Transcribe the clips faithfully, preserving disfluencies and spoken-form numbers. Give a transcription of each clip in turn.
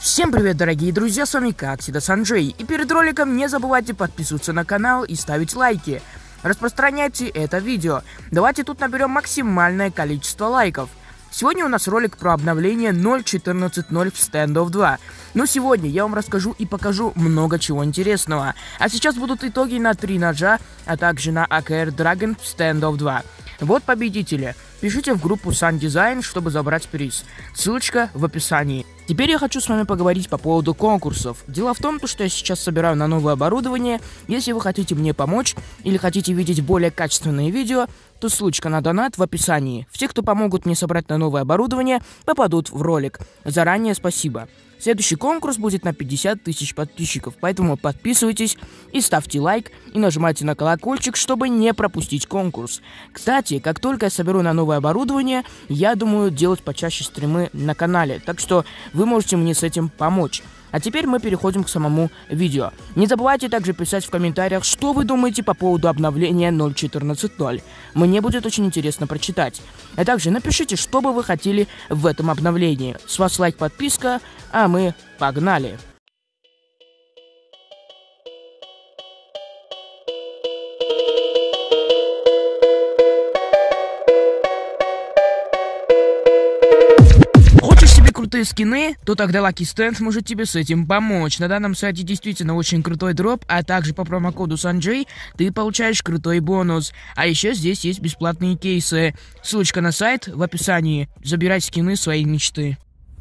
Всем привет, дорогие друзья, с вами как всегда Санджей, и перед роликом не забывайте подписываться на канал и ставить лайки. Распространяйте это видео, давайте тут наберем максимальное количество лайков. Сегодня у нас ролик про обновление ноль точка четырнадцать точка ноль в Standoff два. Но сегодня я вам расскажу и покажу много чего интересного. А сейчас будут итоги на три ножа, а также на эй кей ар Dragon в Standoff два. Вот победители. Пишите в группу Sun Design, чтобы забрать приз. Ссылочка в описании. Теперь я хочу с вами поговорить по поводу конкурсов. Дело в том, что я сейчас собираю на новое оборудование. Если вы хотите мне помочь или хотите видеть более качественные видео, то ссылочка на донат в описании. Все, кто помогут мне собрать на новое оборудование, попадут в ролик. Заранее спасибо. Следующий конкурс будет на пятьдесят тысяч подписчиков, поэтому подписывайтесь и ставьте лайк, и нажимайте на колокольчик, чтобы не пропустить конкурс. Кстати, как только я соберу на новое оборудование, я думаю делать почаще стримы на канале, так что вы можете мне с этим помочь. А теперь мы переходим к самому видео. Не забывайте также писать в комментариях, что вы думаете по поводу обновления ноль точка четырнадцать точка ноль. Мне будет очень интересно прочитать. А также напишите, что бы вы хотели в этом обновлении. С вас лайк, подписка, а мы погнали! Крутые скины, то тогда Lucky Stand может тебе с этим помочь. На данном сайте действительно очень крутой дроп, а также по промокоду Санджей ты получаешь крутой бонус. А еще здесь есть бесплатные кейсы. Ссылочка на сайт в описании. Забирай скины своей мечты.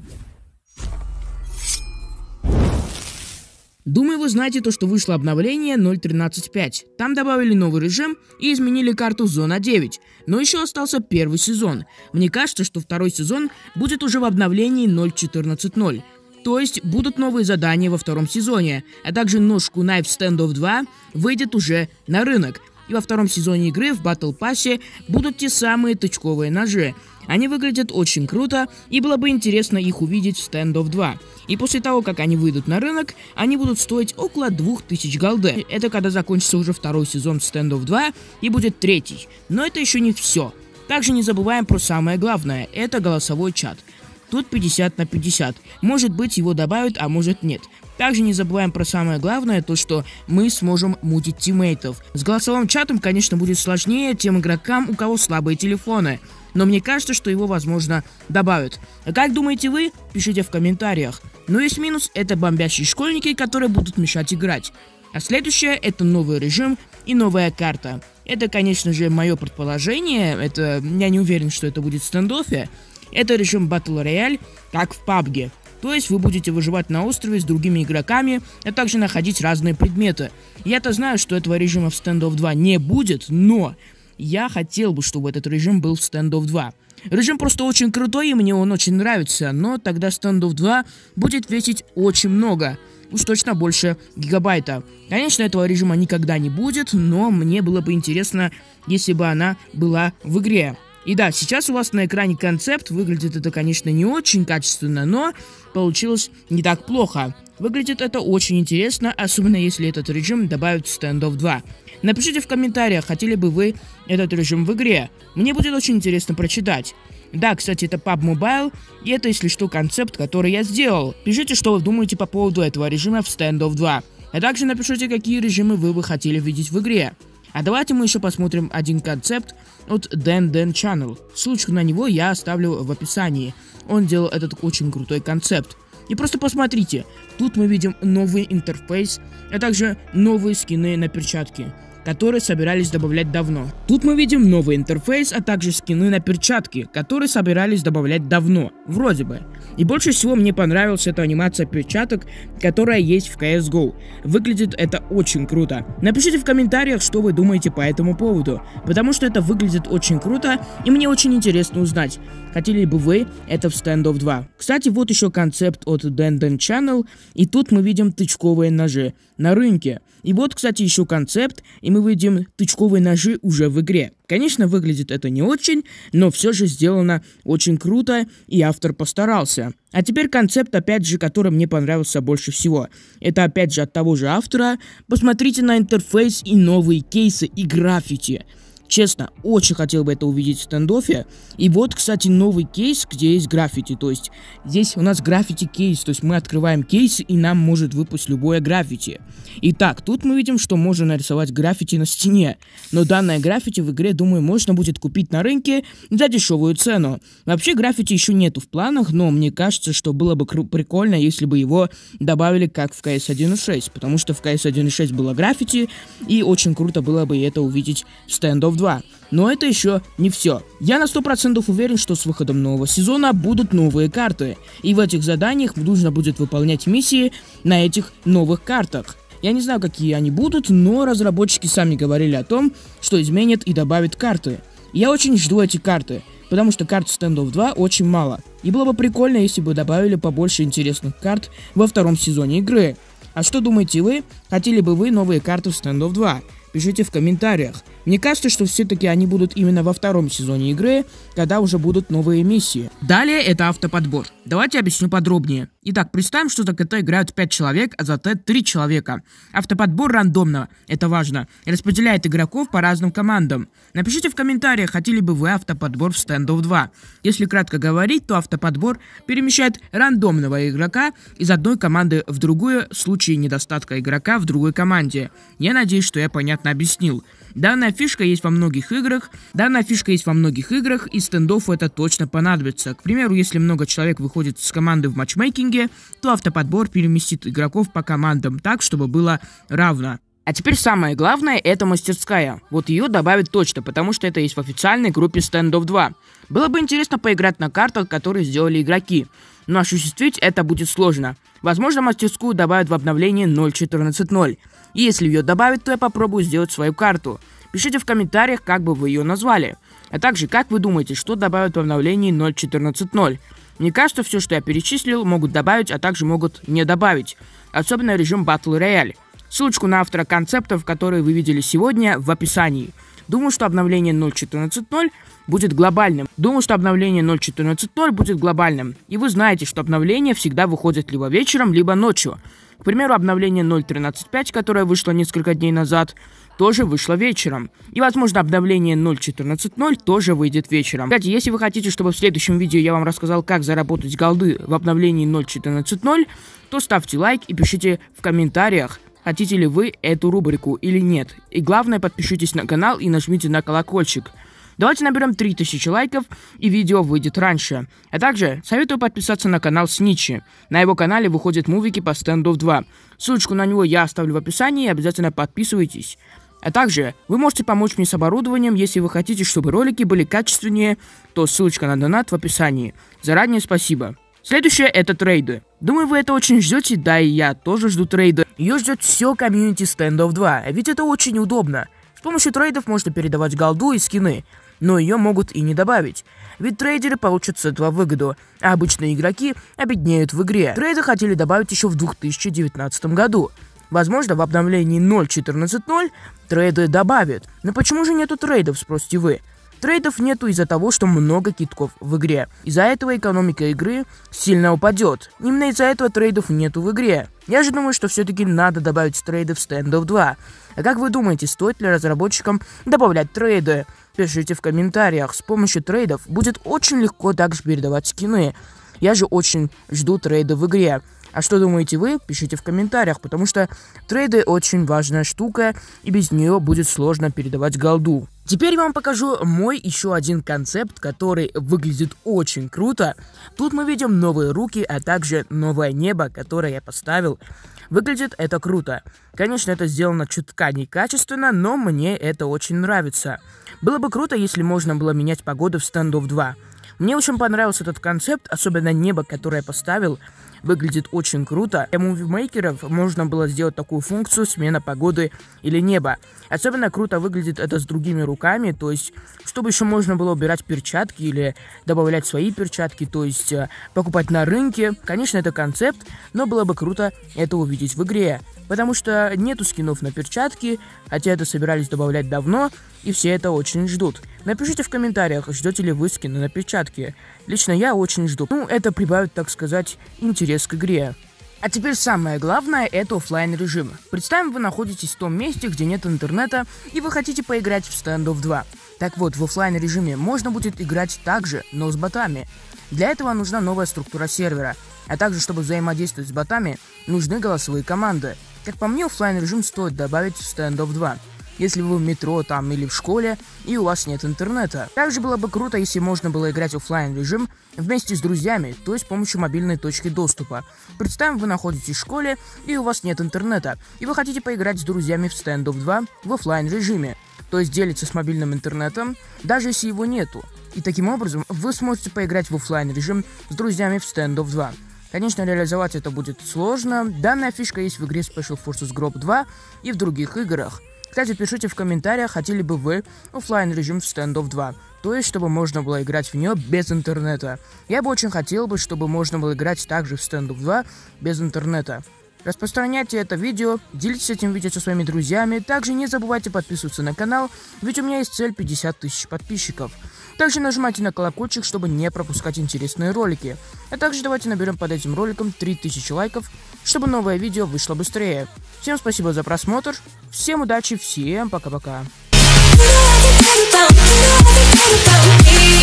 Думаю, вы знаете то, что вышло обновление ноль точка тринадцать точка пять. Там добавили новый режим и изменили карту Зона девять. Но еще остался первый сезон. Мне кажется, что второй сезон будет уже в обновлении ноль точка четырнадцать точка ноль. То есть будут новые задания во втором сезоне. А также нож Кунай в Standoff два выйдет уже на рынок. И во втором сезоне игры в Battle Pass будут те самые тычковые ножи. Они выглядят очень круто, и было бы интересно их увидеть в Standoff два. И после того, как они выйдут на рынок, они будут стоить около двух тысяч голды. Это когда закончится уже второй сезон Standoff два и будет третий. Но это еще не все. Также не забываем про самое главное, это голосовой чат. Тут пятьдесят на пятьдесят. Может быть, его добавят, а может нет. Также не забываем про самое главное, то что мы сможем мутить тиммейтов. С голосовым чатом, конечно, будет сложнее тем игрокам, у кого слабые телефоны. Но мне кажется, что его, возможно, добавят. А как думаете вы? Пишите в комментариях. Но есть минус, это бомбящие школьники, которые будут мешать играть. А следующее, это новый режим и новая карта. Это, конечно же, мое предположение. Это я не уверен, что это будет в стендоффе. Это режим Battle Royale, как в пабге. То есть вы будете выживать на острове с другими игроками, а также находить разные предметы. Я-то знаю, что этого режима в Standoff два не будет, но я хотел бы, чтобы этот режим был в Standoff два. Режим просто очень крутой, и мне он очень нравится, но тогда Standoff два будет весить очень много. Уж точно больше гигабайта. Конечно, этого режима никогда не будет, но мне было бы интересно, если бы она была в игре. И да, сейчас у вас на экране концепт, выглядит это, конечно, не очень качественно, но получилось не так плохо. Выглядит это очень интересно, особенно если этот режим добавят в Standoff два. Напишите в комментариях, хотели бы вы этот режим в игре. Мне будет очень интересно прочитать. Да, кстати, это пабг Mobile, и это, если что, концепт, который я сделал. Пишите, что вы думаете по поводу этого режима в Standoff два. А также напишите, какие режимы вы бы хотели видеть в игре. А давайте мы еще посмотрим один концепт от Dan Dan Channel. Ссылочку на него я оставлю в описании. Он делал этот очень крутой концепт. И просто посмотрите, тут мы видим новый интерфейс, а также новые скины на перчатки, которые собирались добавлять давно. Тут мы видим новый интерфейс, а также скины на перчатки, которые собирались добавлять давно, вроде бы. И больше всего мне понравилась эта анимация перчаток, которая есть в си эс го. Выглядит это очень круто. Напишите в комментариях, что вы думаете по этому поводу, потому что это выглядит очень круто, и мне очень интересно узнать, хотели бы вы это в Standoff два. Кстати, вот еще концепт от Dan Dan Channel, и тут мы видим тычковые ножи на рынке. И вот, кстати, еще концепт, и мы видим тычковые ножи уже в игре. Конечно, выглядит это не очень, но все же сделано очень круто, и автор постарался. А теперь концепт, опять же, который мне понравился больше всего. Это опять же от того же автора. Посмотрите на интерфейс и новые кейсы и граффити. Честно, очень хотел бы это увидеть в стендоффе. И вот, кстати, новый кейс, где есть граффити. То есть здесь у нас граффити кейс. То есть мы открываем кейс, и нам может выпасть любое граффити. Итак, тут мы видим, что можно нарисовать граффити на стене. Но данное граффити в игре, думаю, можно будет купить на рынке за дешевую цену. Вообще граффити еще нету в планах, но мне кажется, что было бы прикольно, если бы его добавили как в си эс один точка шесть. Потому что в си эс один точка шесть было граффити, и очень круто было бы это увидеть в Standoff два. Но это еще не все. Я на сто процентов уверен, что с выходом нового сезона будут новые карты. И в этих заданиях нужно будет выполнять миссии на этих новых картах. Я не знаю, какие они будут, но разработчики сами говорили о том, что изменят и добавят карты. Я очень жду эти карты, потому что карт Standoff два очень мало. И было бы прикольно, если бы добавили побольше интересных карт во втором сезоне игры. А что думаете вы? Хотели бы вы новые карты в Standoff два? Пишите в комментариях. Мне кажется, что все-таки они будут именно во втором сезоне игры, когда уже будут новые миссии. Далее это автоподбор. Давайте объясню подробнее. Итак, представим, что за КТ играют пять человек, а за Т три человека. Автоподбор рандомно, это важно, и распределяет игроков по разным командам. Напишите в комментариях, хотели бы вы автоподбор в Standoff два. Если кратко говорить, то автоподбор перемещает рандомного игрока из одной команды в другую в случае недостатка игрока в другой команде. Я надеюсь, что я понятно объяснил. Данная фишка есть во многих играх, данная фишка есть во многих играх, и стендоффу это точно понадобится. К примеру, если много человек выходит с команды в матчмейкинге, то автоподбор переместит игроков по командам так, чтобы было равно. А теперь самое главное, это мастерская. Вот ее добавят точно, потому что это есть в официальной группе Standoff два. Было бы интересно поиграть на картах, которые сделали игроки, но осуществить это будет сложно. Возможно, мастерскую добавят в обновлении ноль точка четырнадцать ноль. И если ее добавят, то я попробую сделать свою карту. Пишите в комментариях, как бы вы ее назвали. А также, как вы думаете, что добавят в обновлении ноль точка четырнадцать ноль? Мне кажется, все, что я перечислил, могут добавить, а также могут не добавить. Особенно режим Battle Royale. Ссылочку на автора концептов, которые вы видели сегодня, в описании. Думаю, что обновление ноль точка четырнадцать ноль будет глобальным. Думаю, что обновление ноль точка четырнадцать ноль будет глобальным. И вы знаете, что обновление всегда выходит либо вечером, либо ночью. К примеру, обновление ноль точка тринадцать пять, которое вышло несколько дней назад, тоже вышло вечером. И, возможно, обновление ноль точка четырнадцать ноль тоже выйдет вечером. Кстати, если вы хотите, чтобы в следующем видео я вам рассказал, как заработать голды в обновлении ноль точка четырнадцать ноль, то ставьте лайк и пишите в комментариях, хотите ли вы эту рубрику или нет. И главное, подпишитесь на канал и нажмите на колокольчик. Давайте наберем три тысячи лайков, и видео выйдет раньше. А также советую подписаться на канал Сничи. На его канале выходят мувики по Standoff два. Ссылочку на него я оставлю в описании, обязательно подписывайтесь. А также вы можете помочь мне с оборудованием, если вы хотите, чтобы ролики были качественнее, то ссылочка на донат в описании. Заранее спасибо. Следующее это трейды. Думаю, вы это очень ждете, да и я тоже жду трейды. Ее ждет все комьюнити Standoff два, ведь это очень удобно. С помощью трейдов можно передавать голду и скины, но ее могут и не добавить. Ведь трейдеры получат с этого выгоду, а обычные игроки обеднеют в игре. Трейды хотели добавить еще в две тысячи девятнадцатом году. Возможно, в обновлении ноль точка четырнадцать ноль трейды добавят. Но почему же нету трейдов, спросите вы? Трейдов нету из-за того, что много китков в игре. Из-за этого экономика игры сильно упадет. Именно из-за этого трейдов нету в игре. Я же думаю, что все-таки надо добавить трейды в Standoff два. А как вы думаете, стоит ли разработчикам добавлять трейды? Пишите в комментариях. С помощью трейдов будет очень легко также передавать скины. Я же очень жду трейды в игре. А что думаете вы? Пишите в комментариях, потому что трейды очень важная штука, и без нее будет сложно передавать голду. Теперь я вам покажу мой еще один концепт, который выглядит очень круто. Тут мы видим новые руки, а также новое небо, которое я поставил. Выглядит это круто. Конечно, это сделано чутка некачественно, но мне это очень нравится. Было бы круто, если можно было менять погоду в Standoff два. Мне очень понравился этот концепт, особенно небо, которое я поставил. Выглядит очень круто. Для мувимейкеров можно было сделать такую функцию смена погоды или неба. Особенно круто выглядит это с другими руками, то есть, чтобы еще можно было убирать перчатки или добавлять свои перчатки, то есть, покупать на рынке. Конечно, это концепт, но было бы круто это увидеть в игре. Потому что нету скинов на перчатки, хотя это собирались добавлять давно, и все это очень ждут. Напишите в комментариях, ждете ли вы скины на перчатки. Лично я очень жду. Ну, это прибавит, так сказать, интерес к игре. А теперь самое главное – это офлайн режим. Представим, вы находитесь в том месте, где нет интернета, и вы хотите поиграть в Standoff два. Так вот, в офлайн режиме можно будет играть также, но с ботами. Для этого нужна новая структура сервера, а также, чтобы взаимодействовать с ботами, нужны голосовые команды. Как по мне, офлайн режим стоит добавить в Standoff два. Если вы в метро там или в школе, и у вас нет интернета. Также было бы круто, если можно было играть офлайн режим вместе с друзьями, то есть с помощью мобильной точки доступа. Представим, вы находитесь в школе, и у вас нет интернета, и вы хотите поиграть с друзьями в Standoff два в офлайн режиме, то есть делиться с мобильным интернетом, даже если его нету. И таким образом вы сможете поиграть в офлайн режим с друзьями в Standoff два. Конечно, реализовать это будет сложно. Данная фишка есть в игре Special Forces Group два и в других играх. Кстати, пишите в комментариях, хотели бы вы офлайн режим в Standoff два, то есть, чтобы можно было играть в нее без интернета. Я бы очень хотел бы, чтобы можно было играть также в Standoff два без интернета. Распространяйте это видео, делитесь этим видео со своими друзьями, также не забывайте подписываться на канал, ведь у меня есть цель пятьдесят тысяч подписчиков. Также нажимайте на колокольчик, чтобы не пропускать интересные ролики. А также давайте наберем под этим роликом три тысячи лайков, чтобы новое видео вышло быстрее. Всем спасибо за просмотр, всем удачи, всем пока-пока.